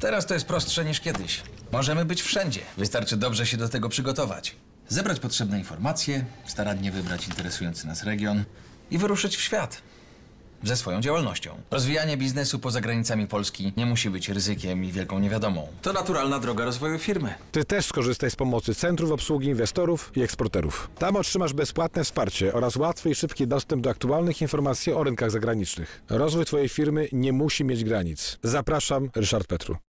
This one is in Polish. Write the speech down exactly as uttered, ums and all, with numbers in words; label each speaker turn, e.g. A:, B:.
A: Teraz to jest prostsze niż kiedyś. Możemy być wszędzie. Wystarczy dobrze się do tego przygotować. Zebrać potrzebne informacje, starannie wybrać interesujący nas region i wyruszyć w świat. Ze swoją działalnością. Rozwijanie biznesu poza granicami Polski nie musi być ryzykiem i wielką niewiadomą. To naturalna droga rozwoju firmy.
B: Ty też skorzystaj z pomocy Centrów Obsługi Inwestorów i Eksporterów. Tam otrzymasz bezpłatne wsparcie oraz łatwy i szybki dostęp do aktualnych informacji o rynkach zagranicznych. Rozwój twojej firmy nie musi mieć granic. Zapraszam, Ryszard Petru.